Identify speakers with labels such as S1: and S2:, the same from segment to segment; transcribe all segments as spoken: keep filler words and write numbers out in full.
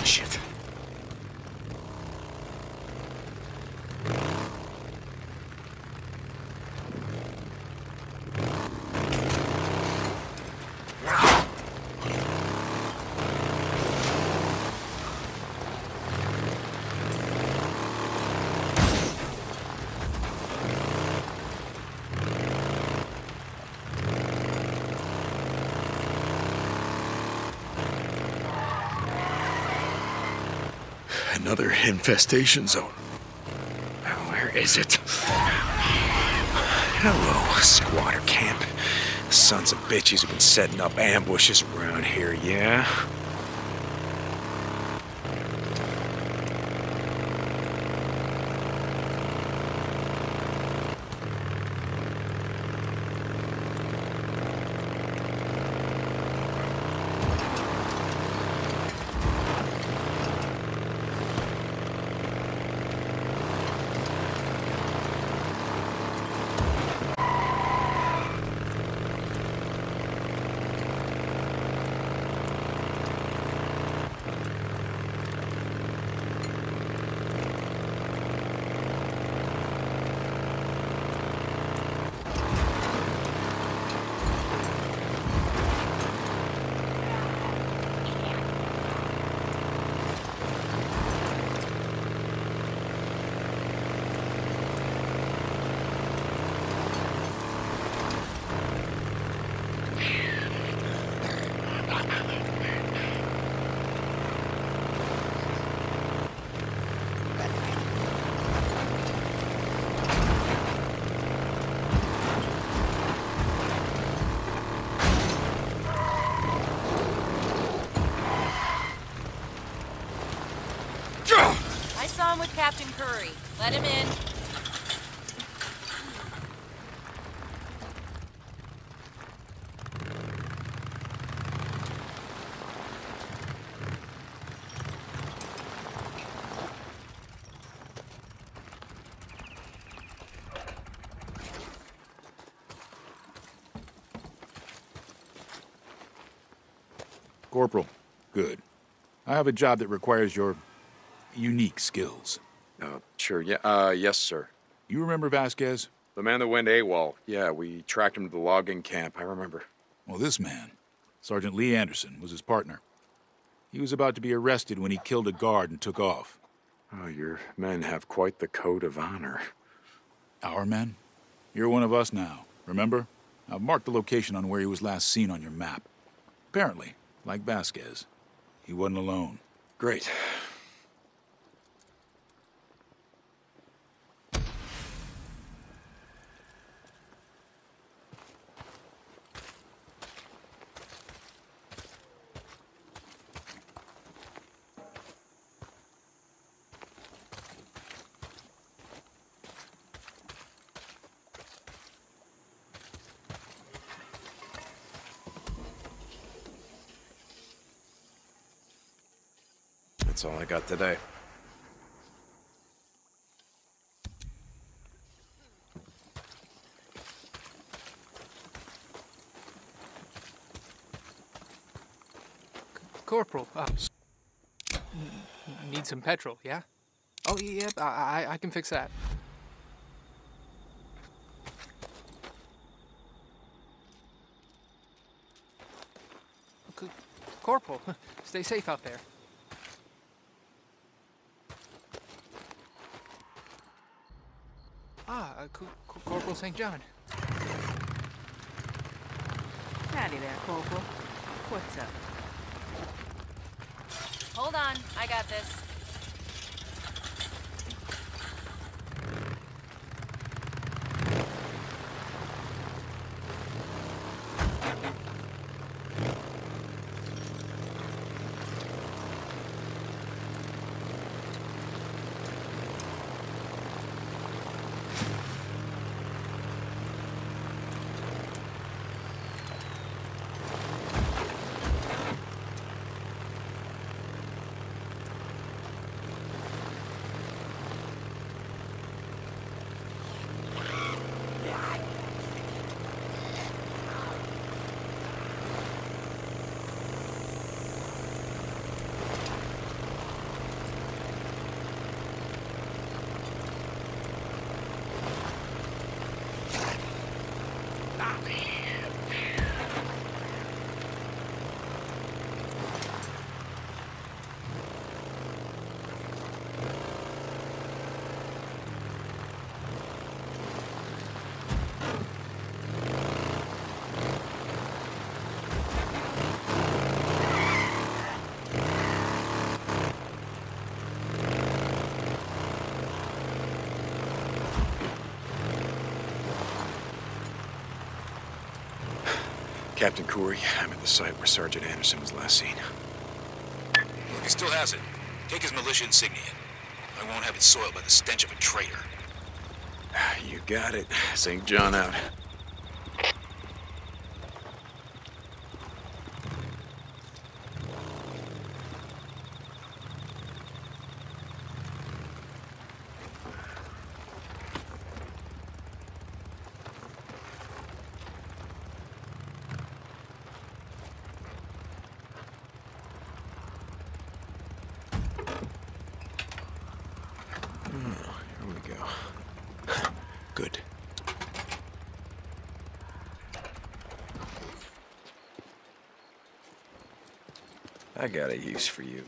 S1: Shit. Another infestation zone. Where is it? Hello, squatter camp. Sons of bitches have been setting up ambushes around here, yeah?
S2: With Captain Pirri. Let him in.
S3: Corporal, good. I have a job that requires your unique skills.
S4: Uh, sure, yeah, uh, yes, sir.
S3: You remember Vasquez?
S4: The man that went AWOL. Yeah, we tracked him to the logging camp, I remember.
S3: Well, this man, Sergeant Lee Anderson, was his partner. He was about to be arrested when he killed a guard and took off.
S4: Oh, your men have quite the code of honor.
S3: Our men? You're one of us now, remember? I've marked the location on where he was last seen on your map. Apparently, like Vasquez, he wasn't alone.
S4: Great. That's all I got today.
S5: Corporal, uh, need some petrol, yeah? Oh, yeah, I, I, I can fix that. C Corporal, stay safe out there. Ah, uh, C C Corporal Saint John.
S6: Howdy there, Corporal. What's up?
S2: Hold on, I got this.
S1: Captain Corey, I'm at the site where Sergeant Anderson was last seen.
S3: Look, he still has it. Take his militia insignia. I won't have it soiled by the stench of a traitor.
S1: You got it. Saint John out. Good. I got a use for you.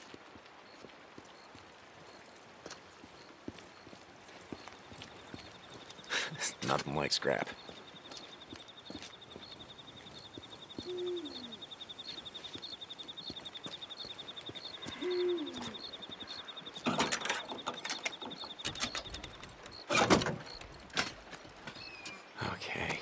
S1: Nothing like scrap. Okay.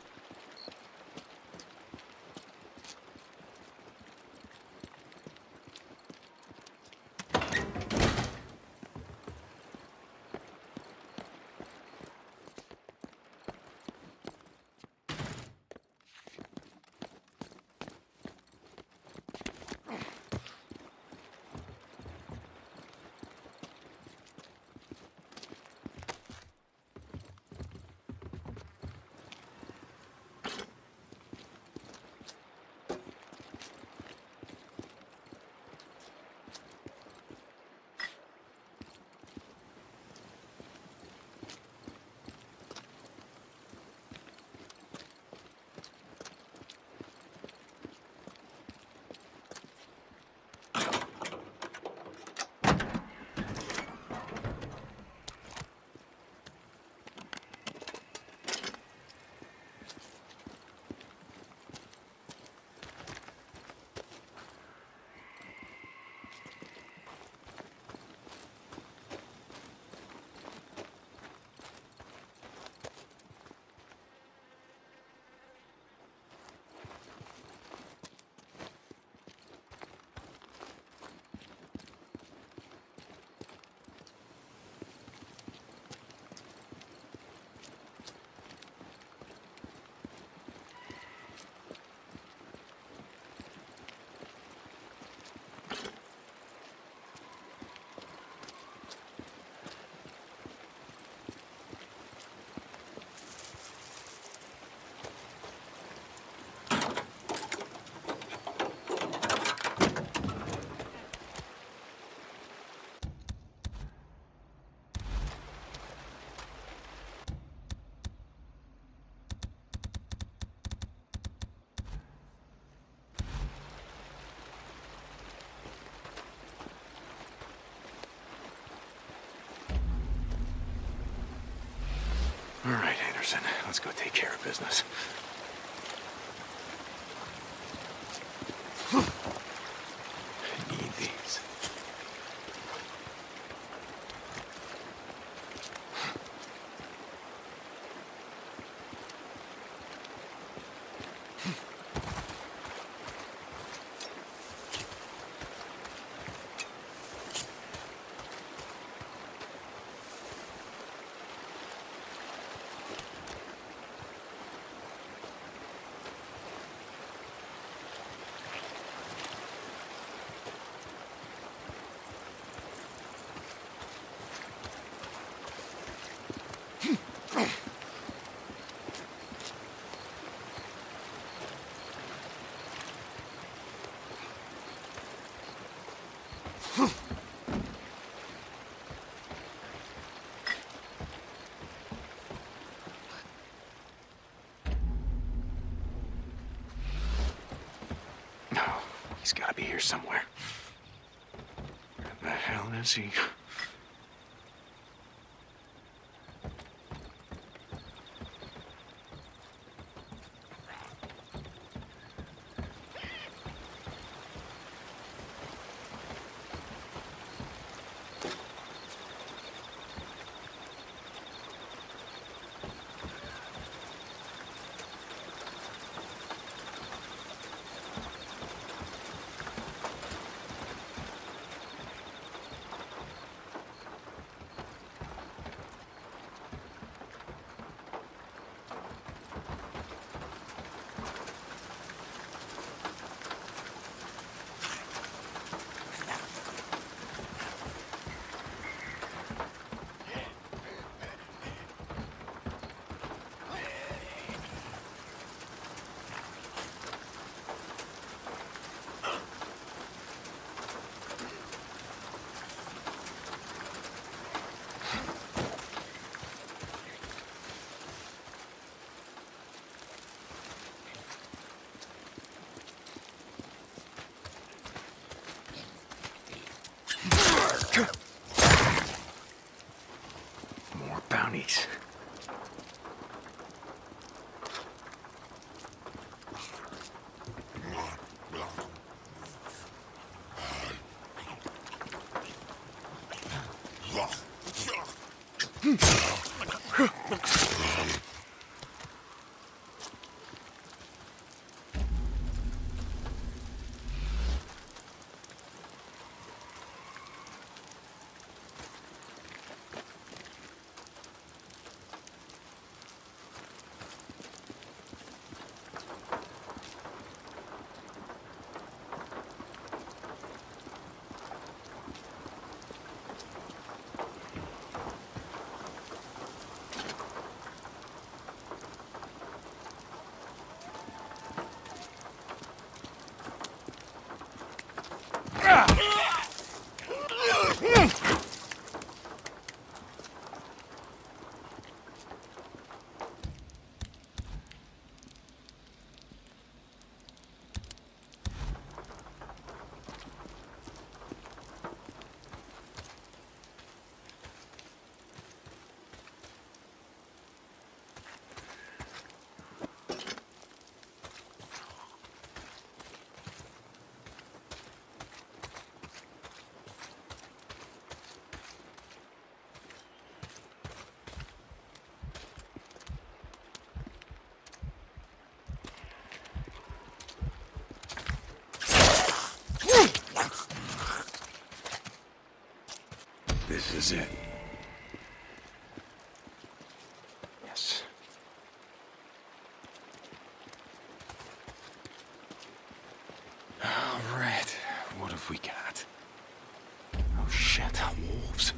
S1: All right, Anderson, let's go take care of business. Need these. He's gotta be here somewhere. Where the hell is he? More bounties. This is it. Yes. All right. What have we got? Oh shit, wolves.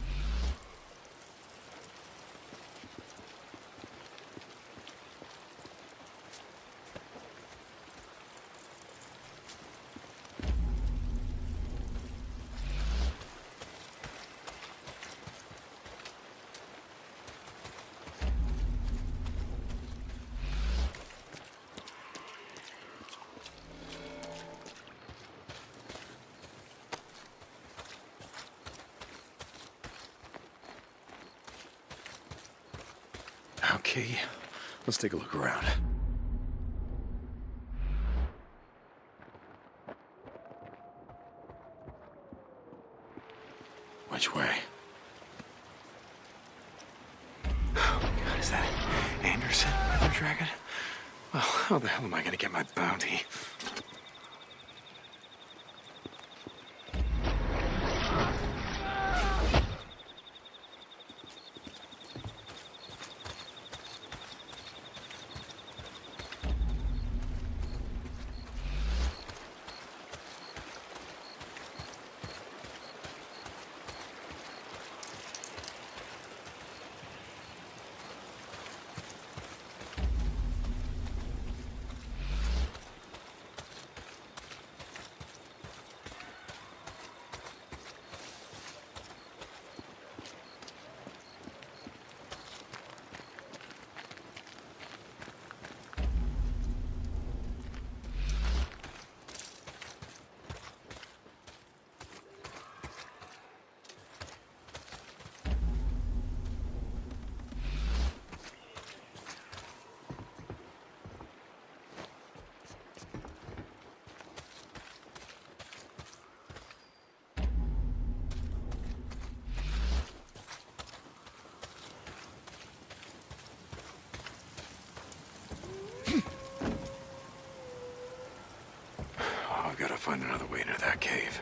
S1: Okay, let's take a look around. Which way? Oh God, is that Anderson, Leather Dragon? Well, how the hell am I gonna get my bounty? Gotta find another way into that cave.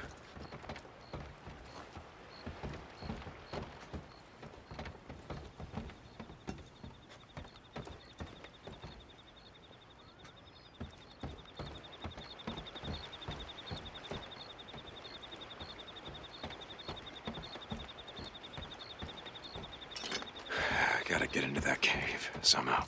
S1: I gotta get into that cave somehow.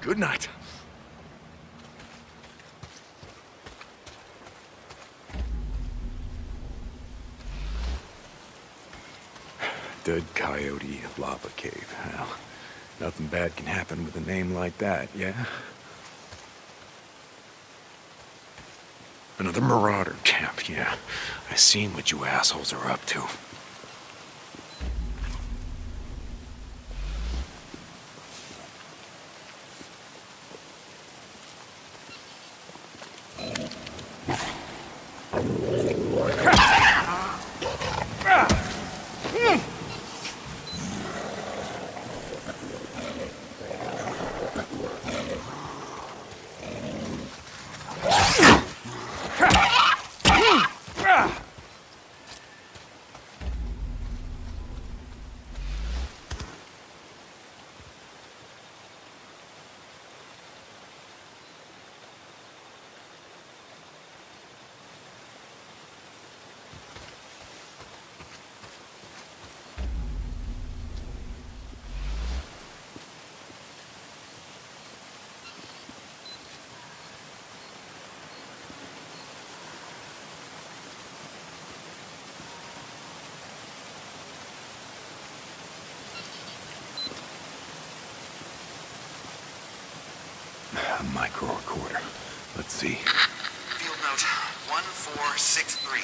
S1: Good night. Dead Coyote Lava Cave. Well, nothing bad can happen with a name like that, yeah? Another marauder camp, yeah. I seen what you assholes are up to. A micro recorder. Let's see.
S7: Field note one four six three.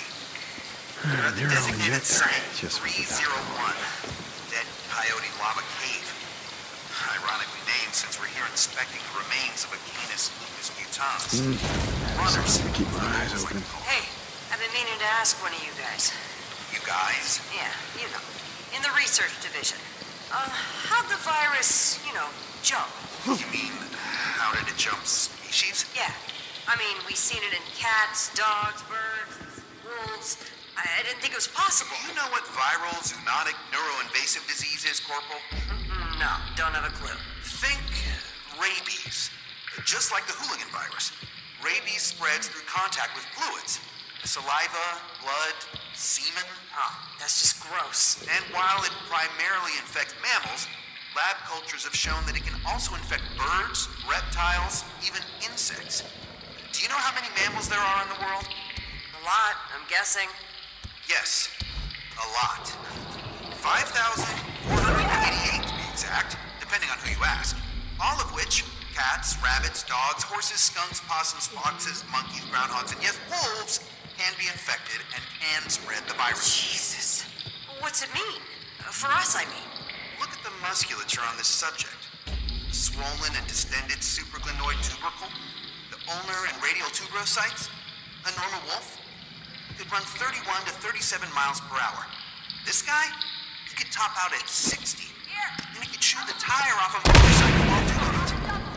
S1: Uh,
S7: the
S1: NERO
S7: designated
S1: injector.
S7: site,
S1: Just what
S7: three
S1: the
S7: zero
S1: doctor
S7: one. Dead Coyote Lava Cave. Ironically named since we're here inspecting the remains of a Canis lupus mutans.
S1: Mm.
S7: Runners.
S1: I'm gonna keep my eyes open.
S6: Hey, I've been meaning to ask one of you guys.
S7: You guys?
S6: Yeah, you know, in the research division. Uh, how'd the virus, you know, jump?
S7: You mean, how did it jump species?
S6: Yeah. I mean, we seen it in cats, dogs, birds, wolves. I, I didn't think it was possible.
S7: Do you know what viral, zoonotic, neuroinvasive disease is, Corporal?
S6: Mm-mm, no, don't have a clue.
S7: Think rabies. Just like the hooligan virus. Rabies spreads through contact with fluids. Saliva, blood, semen.
S6: Oh, that's just gross.
S7: And while it primarily infects mammals, lab cultures have shown that it can also infect birds, reptiles, even insects. Do you know how many mammals there are in the world?
S6: A lot, I'm guessing.
S7: Yes, a lot. five thousand four hundred eighty-eight to be exact, depending on who you ask. All of which, cats, rabbits, dogs, horses, skunks, possums, foxes, monkeys, groundhogs, and yes, wolves, can be infected and can spread the virus.
S6: Jesus. What's it mean? Uh, For us, I mean.
S7: Look at the musculature on this subject. Swollen and distended supraglenoid tubercle, the ulnar and radial tuberocytes. A normal wolf could run thirty-one to thirty-seven miles per hour. This guy, he could top out at sixty. And he could chew the tire off a motorcycle while doing it.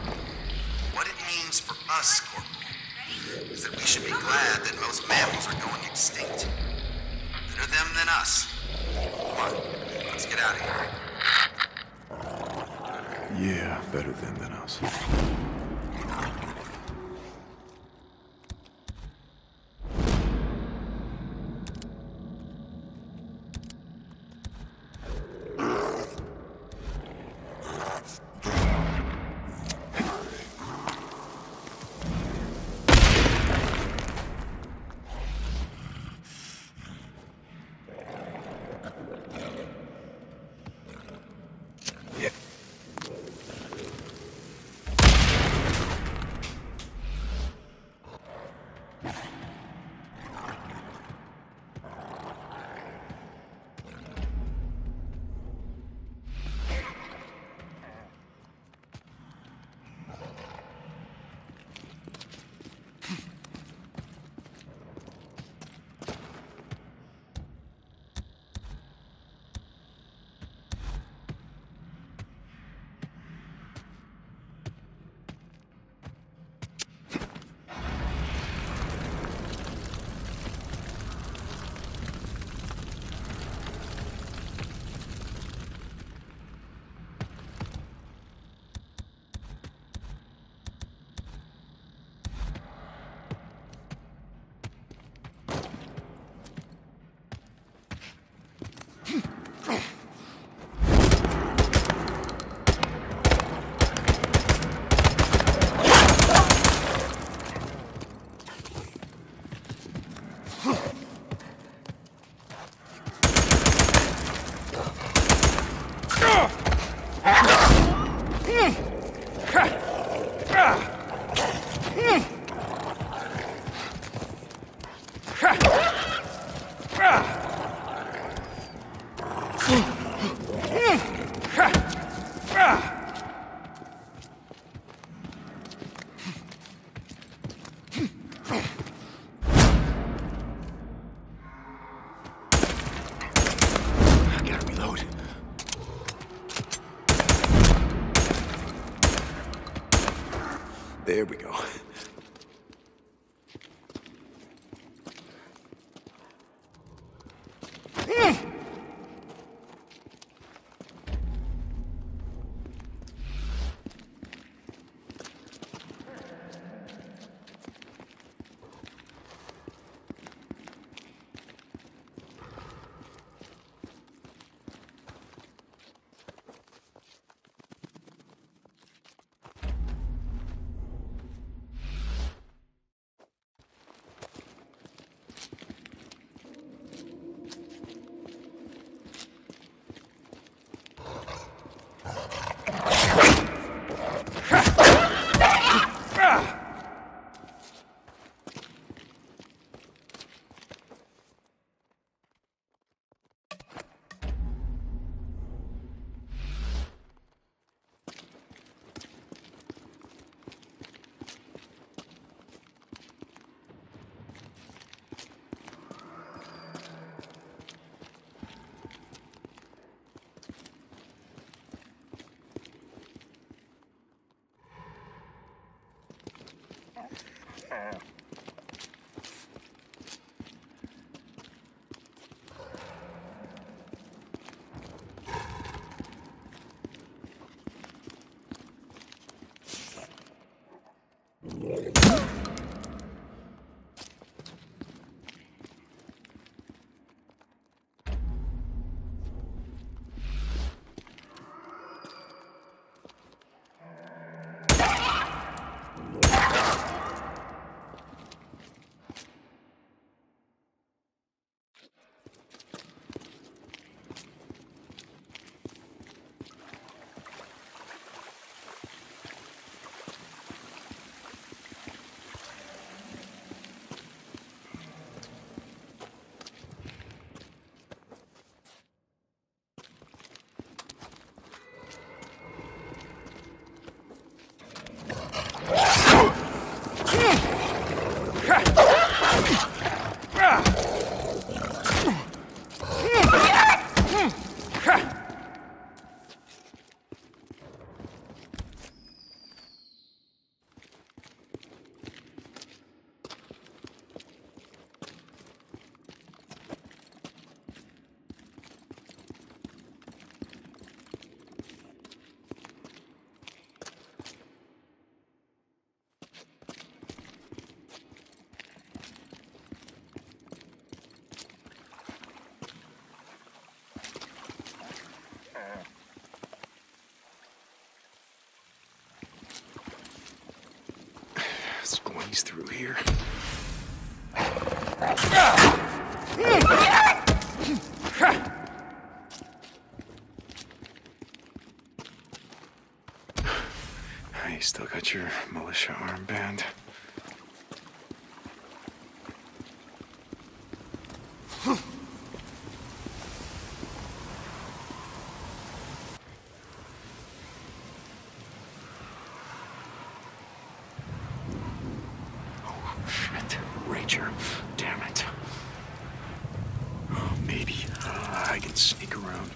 S7: What it means for us, Corporal, is that we should be glad that most mammals are going extinct. Better them than us. Come on, let's get out of here.
S1: Yeah, better them than us. There we go. Squeeze through here. You still got your militia armband. Damn it. Oh, maybe uh, I can sneak around.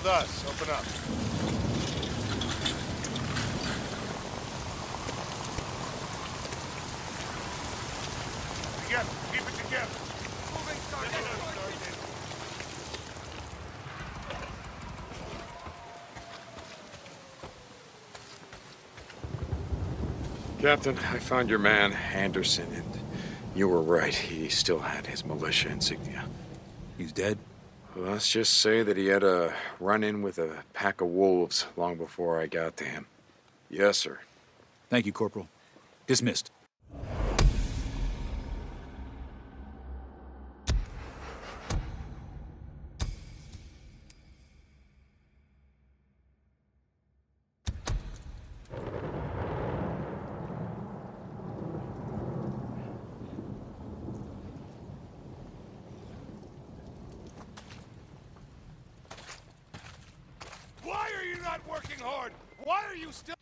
S8: with us. Open up. Together. Keep it together. Moving, Sergeant.
S4: Captain, I found your man, Anderson, and you were right. He still had his militia insignia.
S3: He's dead?
S4: Let's just say that he had a run-in with a pack of wolves long before I got to him. Yes, sir.
S3: Thank you, Corporal. Dismissed.
S8: Why are you not working hard? Why are you still...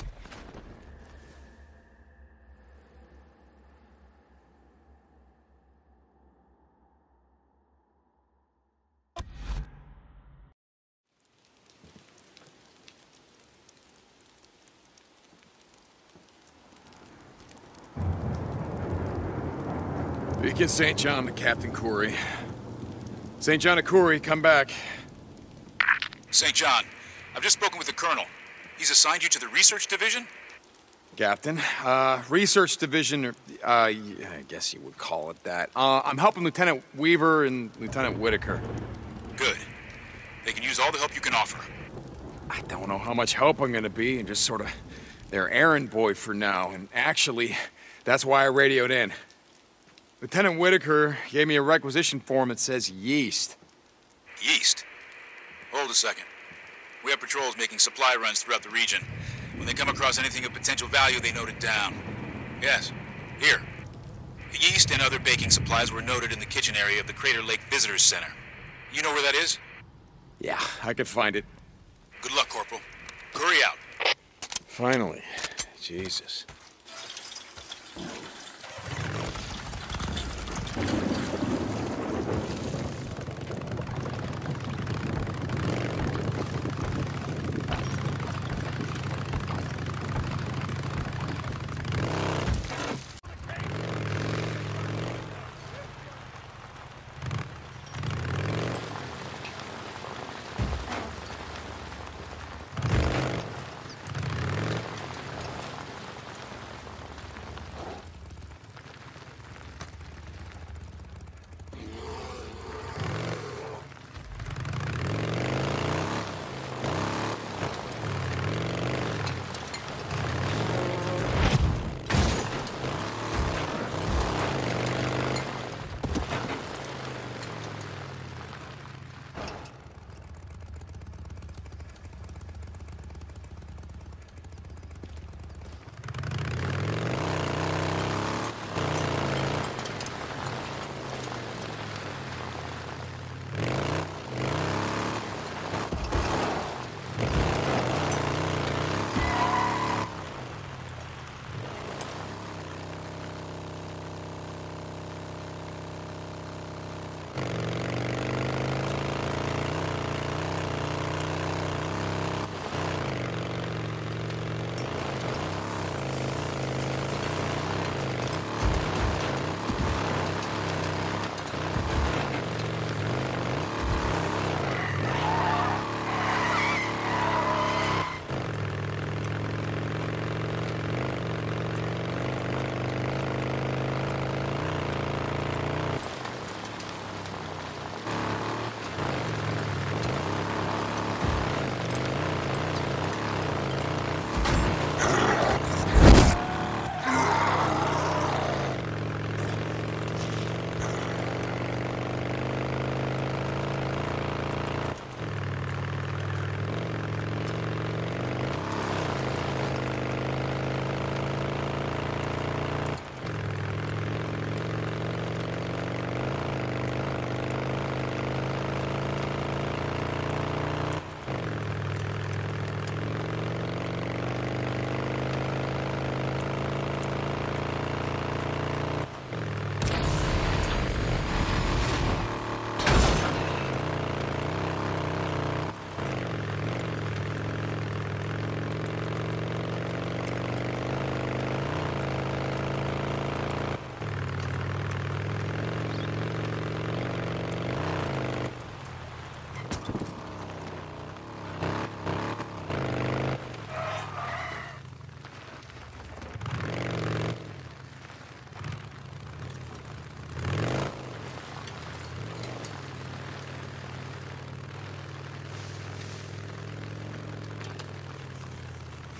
S4: Deacon Saint John to Captain Courtnee. Saint John to Courtnee, come back.
S3: Saint John, I've just spoken with the Colonel. He's assigned you to the Research Division?
S4: Captain, uh, Research Division, uh, I guess you would call it that. Uh, I'm helping Lieutenant Weaver and Lieutenant Whitaker.
S3: Good. They can use all the help you can offer.
S4: I don't know how much help I'm gonna be, and just sort of their errand boy for now, and actually, that's why I radioed in. Lieutenant Whitaker gave me a requisition form that says yeast.
S3: Yeast? Hold a second. We have patrols making supply runs throughout the region. When they come across anything of potential value, they note it down. Yes, here. The yeast and other baking supplies were noted in the kitchen area of the Crater Lake Visitors Center. You know where that is?
S4: Yeah, I could find it.
S3: Good luck, Corporal. Hurry out.
S4: Finally. Jesus.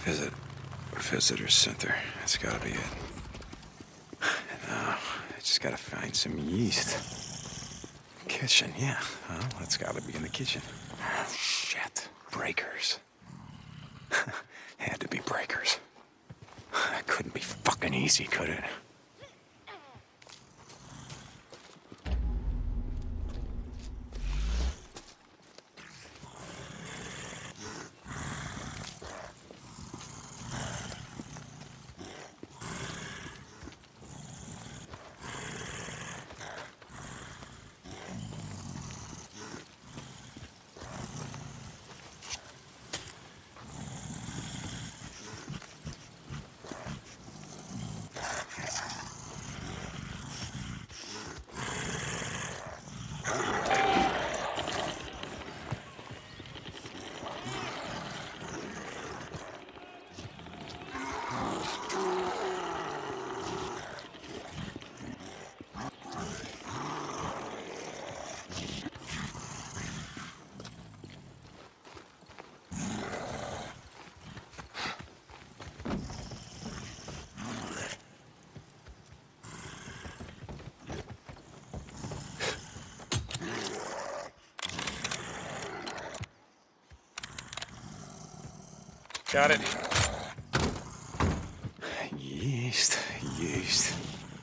S4: Visit. Visitor center. That's gotta be it. Now, I just gotta find some yeast. Kitchen, yeah. Well, that's gotta be in the kitchen. Oh, shit. Breakers. Had to be breakers. That couldn't be fucking easy, could it?
S8: Got it.
S4: Yeast, yeast.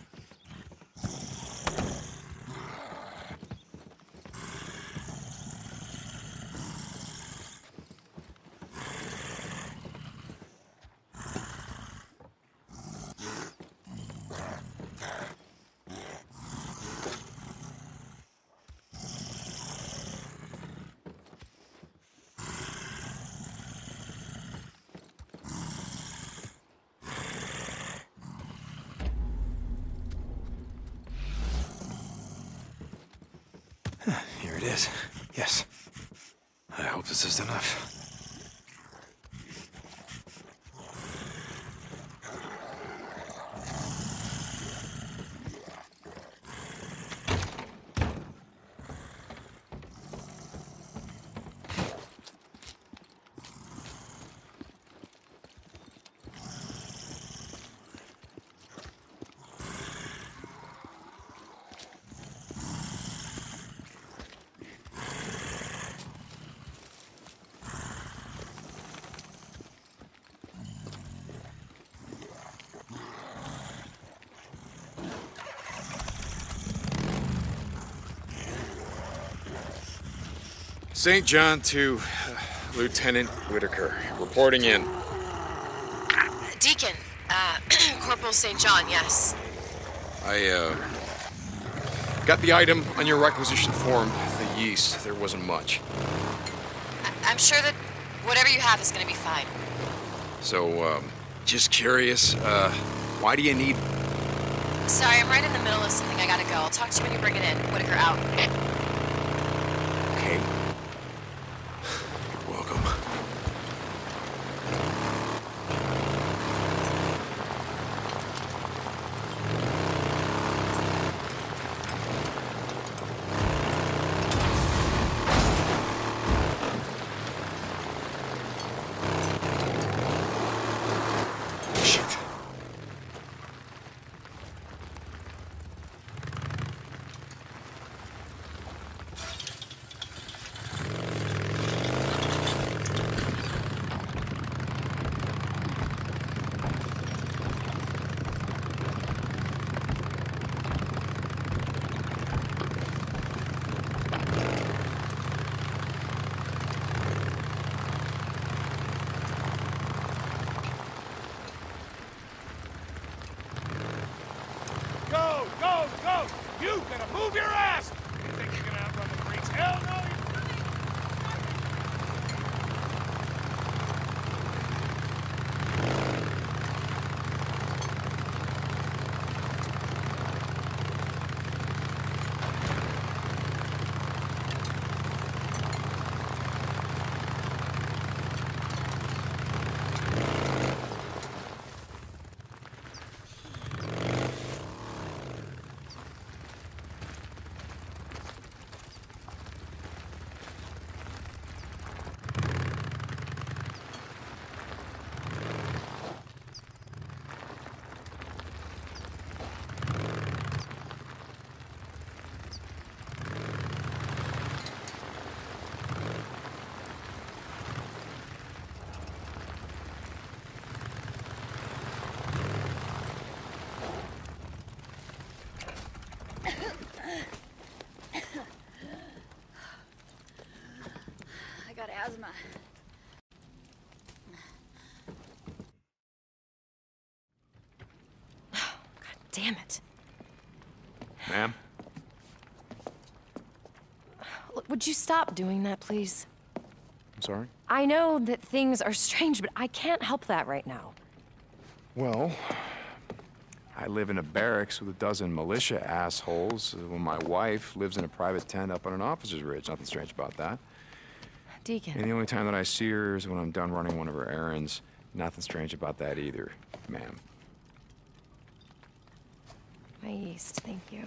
S4: Here it is. Yes. I hope this is enough. Saint John to uh, Lieutenant Whitaker, reporting in.
S6: Deacon, uh, Corporal Saint John, yes.
S4: I, uh, got the item on your requisition form, the yeast. There wasn't much.
S6: I I'm sure that whatever you have is gonna be fine.
S4: So, um, just curious, uh, why do you need...
S6: Sorry, I'm right in the middle of something. I gotta go. I'll talk to you when you bring it in. Whitaker out.
S4: Okay. You're welcome. Shit.
S8: Go, go, go! You gotta move your ass! You think you're gonna outrun the freaks? Hell no! You...
S9: damn it.
S4: Ma'am?
S9: Look, would you stop doing that, please?
S4: I'm sorry?
S9: I know that things are strange, but I can't help that right now.
S4: Well, I live in a barracks with a dozen militia assholes when my wife lives in a private tent up on an officer's ridge. Nothing strange about that.
S9: Deacon.
S4: And the only time that I see her is when I'm done running one of her errands. Nothing strange about that either, ma'am.
S9: My yeast, thank you.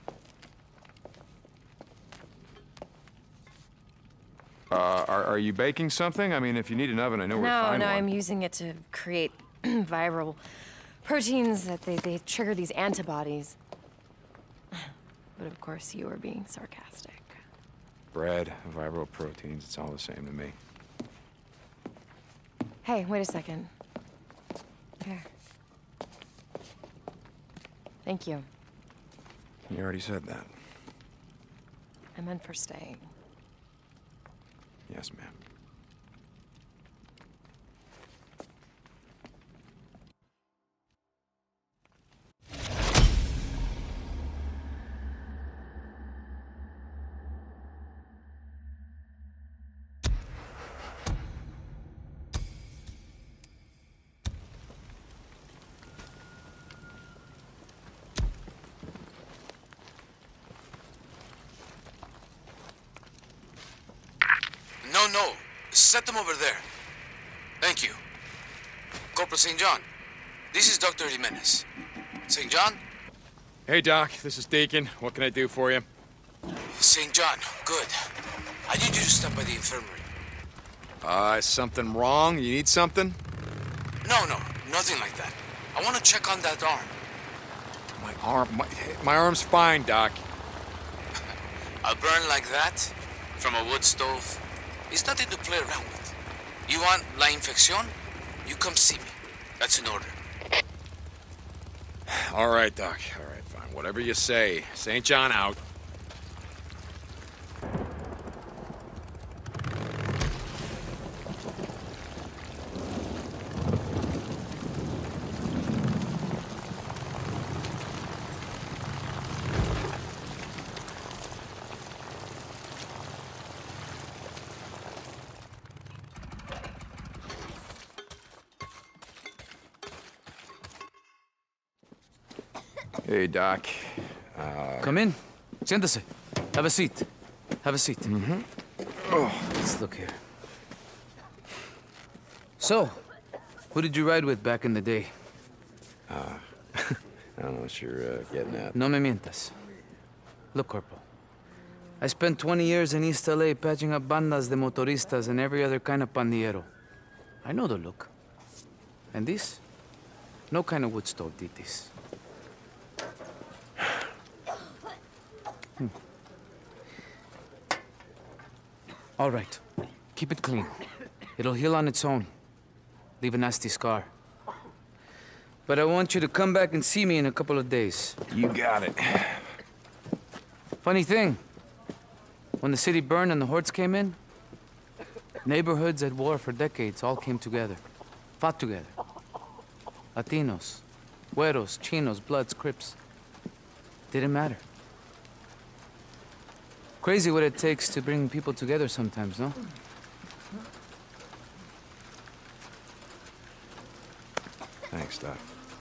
S4: Uh, are, are you baking something? I mean, if you need an oven, I know where to
S9: No,
S4: find
S9: no,
S4: one.
S9: I'm using it to create viral proteins that they, they trigger these antibodies. But of course, you are being sarcastic.
S4: Bread, viral proteins, it's all the same to me.
S9: Hey, wait a second. Here. Thank you.
S4: You already said that.
S9: I meant for staying.
S4: Yes, ma'am.
S3: No, no. Set them over there. Thank you. Corporal Saint John, this is Doctor Jimenez. Saint John?
S4: Hey, Doc, this is Deacon. What can I do for you?
S3: Saint John, good. I need you to stop by the infirmary.
S4: Uh, is something wrong? You need something?
S3: No, no, nothing like that. I want to check on that arm.
S4: My arm, my, my arm's fine, Doc.
S3: A burn like that, from a wood stove, is nothing to play around with. You want la infección? You come see me. That's an order.
S4: All right, Doc. All right, fine. Whatever you say. Saint John out. Hey, Doc. Uh...
S10: Come in. Siéntese. Have a seat. Have a seat.
S4: Mm-hmm.
S10: Oh, let's look here. So, who did you ride with back in the day?
S4: Uh, I don't know what you're uh, getting at.
S10: No me mientas. Look, Corporal. I spent twenty years in East L A patching up bandas de motoristas and every other kind of pandillero. I know the look. And this? No kind of wood stove did this. Hmm. All right. Keep it clean. It'll heal on its own. Leave a nasty scar. But I want you to come back and see me in a couple of days.
S4: You got it.
S10: Funny thing. When the city burned and the hordes came in, neighborhoods at war for decades all came together. Fought together. Latinos, Güeros, Chinos, Bloods, Crips. Didn't matter. Crazy what it takes to bring people together sometimes, no?
S4: Thanks, Doc.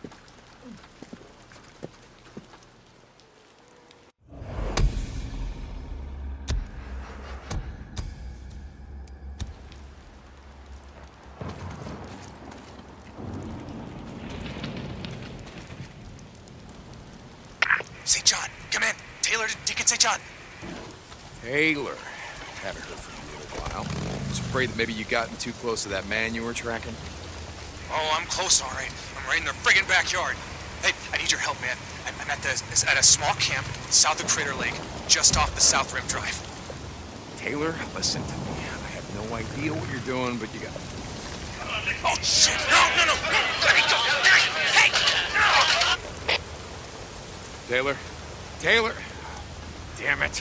S1: Saint John, come in. Taylor to Deacon Saint John.
S4: Taylor. Haven't heard from you in a while. I was afraid that maybe you gotten too close to that man you were tracking.
S1: Oh, I'm close, all right. I'm right in their friggin' backyard. Hey, I need your help, man. I'm, I'm at the at a small camp south of Crater Lake, just off the South Rim Drive.
S4: Taylor, listen to me. I have no idea what you're doing, but you got...
S1: Oh, shit! No, no, no! no. Let me go! Hey! No!
S4: Taylor? Taylor! Damn it.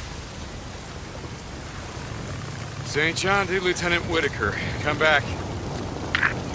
S4: Saint John to Lieutenant Whitaker. Come back.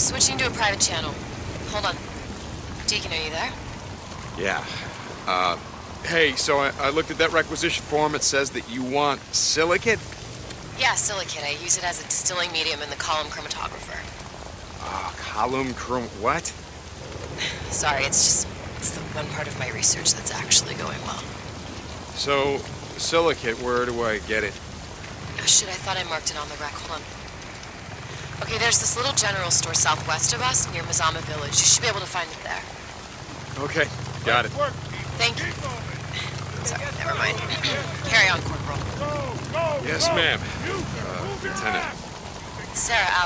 S9: Switching to a private channel. Hold on. Deacon, are you there?
S4: Yeah. Uh, hey, so I, I looked at that requisition form. It says that you want silicate?
S9: Yeah, silicate. I use it as a distilling medium in the column chromatographer.
S4: Oh, column chrom... what?
S9: Sorry, it's just... it's the one part of my research that's actually going well.
S4: So, silicate, where do I get it?
S9: Oh shit, I thought I marked it on the rec. Hold on. Okay, there's this little general store southwest of us, near Mazama Village. You should be able to find it there.
S4: Okay, got it.
S9: Thank you. Sorry, never mind. Carry on, Corporal.
S4: Yes, ma'am. Uh, Lieutenant.
S9: Sarah out.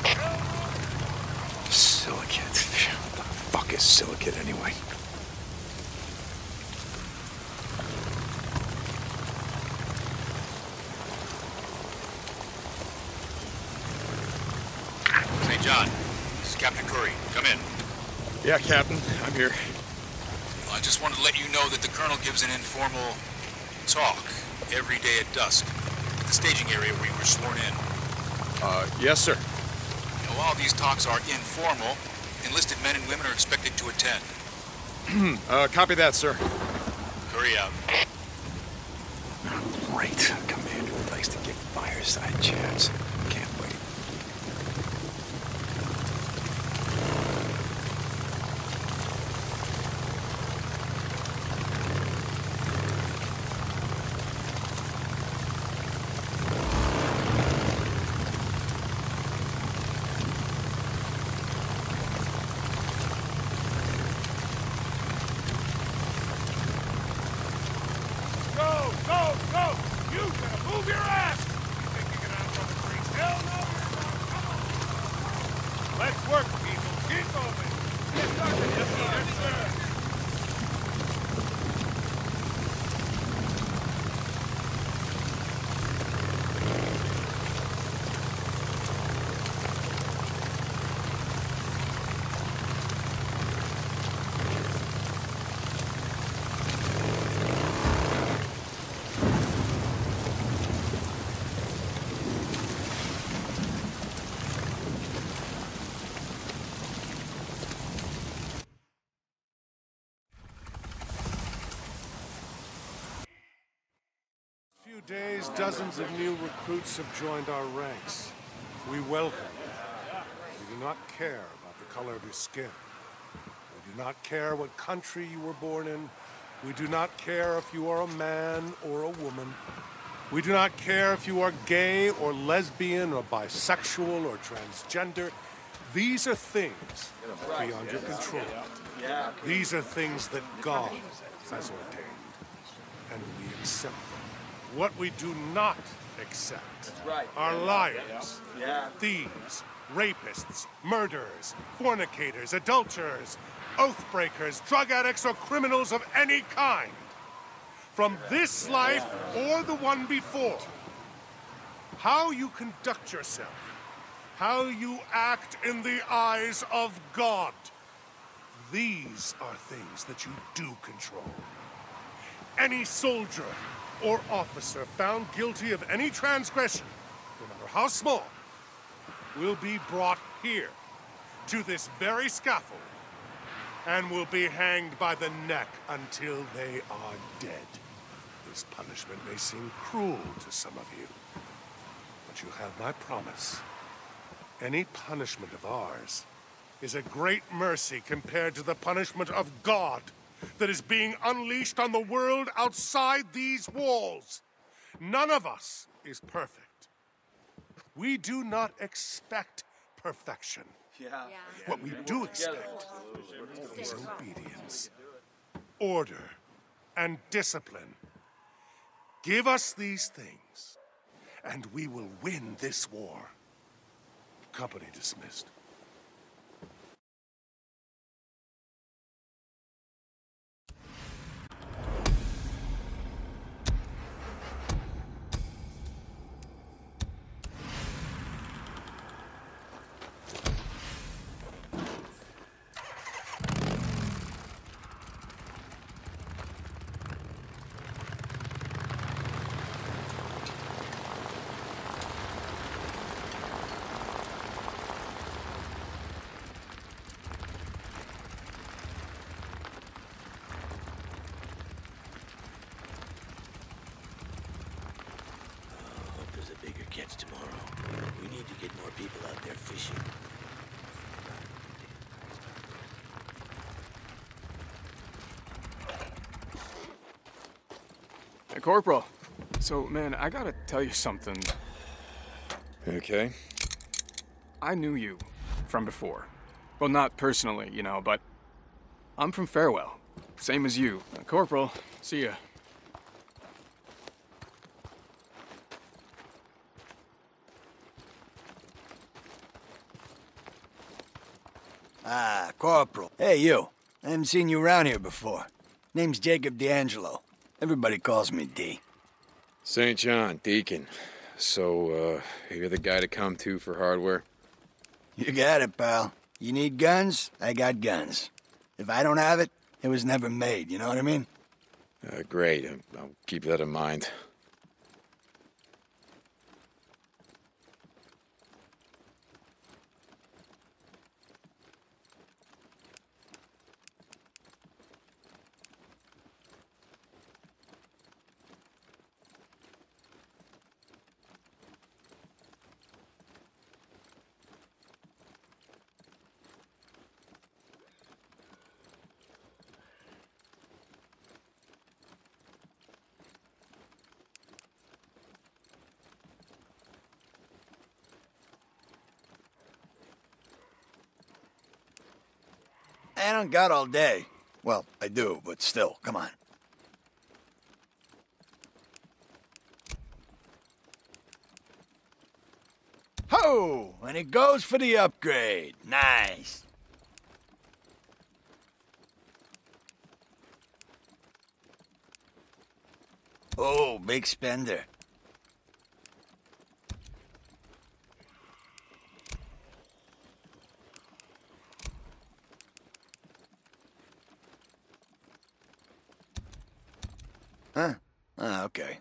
S4: Silicate. What the fuck is silicate, anyway?
S3: Saint John, this is Captain Curry. Come in.
S4: Yeah, Captain. I'm here.
S3: I just wanted to let you know that the Colonel gives an informal talk every day at dusk at the staging area where you were sworn in.
S4: Uh, yes, sir.
S3: Now, while these talks are informal, enlisted men and women are expected to attend.
S4: uh, copy that, sir.
S3: Curry out.
S4: Great. Commander likes to give fireside chats. Can't wait.
S8: Go, go, go! You gotta move your ass! You think you can outrun the freaks? Hell no, you're not. Come on! Let's work, people. Keep moving. Get started. Yes, sir. Yes, sir.
S11: few days, dozens of new recruits have joined our ranks. We welcome you. We do not care about the color of your skin. We do not care what country you were born in. We do not care if you are a man or a woman. We do not care if you are gay or lesbian or bisexual or transgender. These are things beyond your control. These are things that God has ordained, and we accept them. What we do not accept are liars, thieves, rapists, murderers, fornicators, adulterers, oath breakers, drug addicts, or criminals of any kind. From this life or the one before, how you conduct yourself, how you act in the eyes of God, these are things that you do control. Any soldier or officer found guilty of any transgression, no matter how small, will be brought here, to this very scaffold, and will be hanged by the neck until they are dead. This punishment may seem cruel to some of you, but you have my promise. Any punishment of ours is a great mercy compared to the punishment of God that is being unleashed on the world outside these walls. None of us is perfect. We do not expect perfection. Yeah. Yeah. What we do expect is obedience, order, and discipline. Give us these things, and we will win this war. Company dismissed.
S12: catch tomorrow. We need to get more people out there fishing.
S5: Hey, Corporal. So, man, I gotta tell you something.
S4: Okay.
S5: I knew you from before. Well, not personally, you know, but I'm from Farewell. Same as you. Uh, Corporal, see ya.
S13: Ah, Corporal. Hey, you. I haven't seen you around here before. Name's Jacob D'Angelo. Everybody calls me D.
S4: Saint John, Deacon. So, uh, you're the guy to come to for hardware?
S13: You got it, pal. You need guns? I got guns. If I don't have it, it was never made, you know what I mean?
S4: Uh, great. I'll keep that in mind.
S13: I don't got all day. Well, I do, but still, come on. Ho! And it goes for the upgrade. Nice. Oh, big spender. Huh? Ah, okay.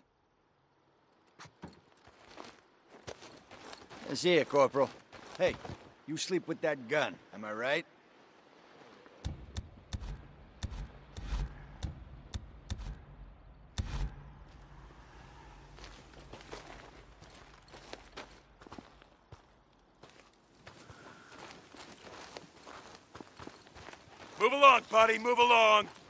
S13: I see you, Corporal. Hey, you sleep with that gun, am I right?
S8: Move along, buddy, move along.